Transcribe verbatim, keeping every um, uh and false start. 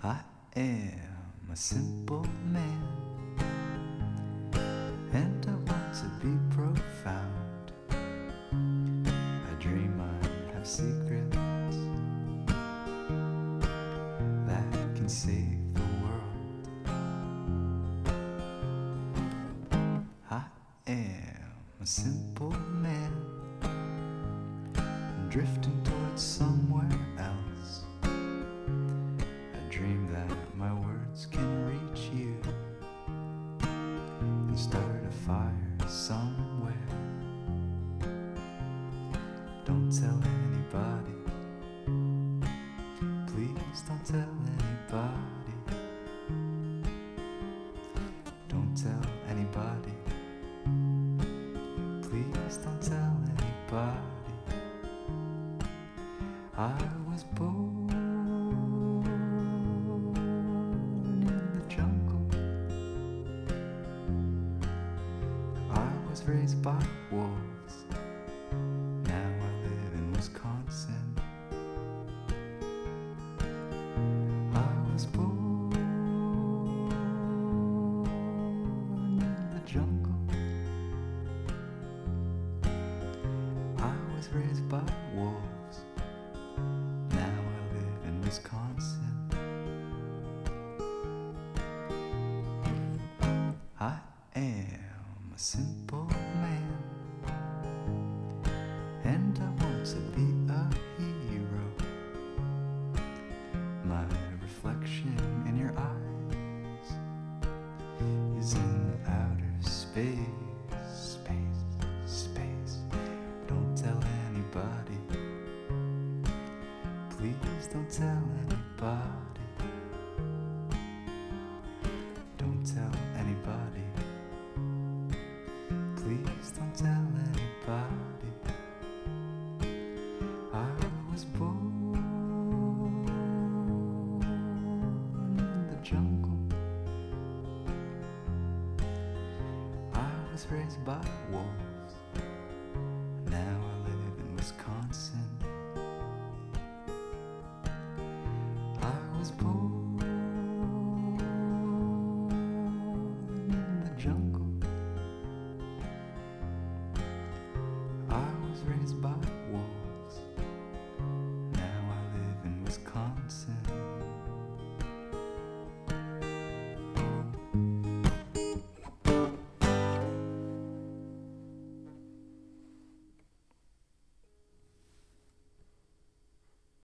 I am a simple man, and I want to be profound. I dream I have secrets that can save the world. I am a simple man, drifting towards somewhere else. I dream that my words can reach you and start a fire somewhere. Don't tell anybody, please don't tell anybody. Don't tell anybody, please don't tell anybody. I was born in the jungle. I was raised by wolves. Now I live in Wisconsin. I was born in the jungle. I was raised by wolves. Wisconsin. I am a simple man, and I want to be a hero. My reflection in your eyes is in outer space, space, space. Don't tell anybody, please don't tell anybody. Don't tell anybody, please don't tell anybody. I was born in the jungle. I was raised by wolves.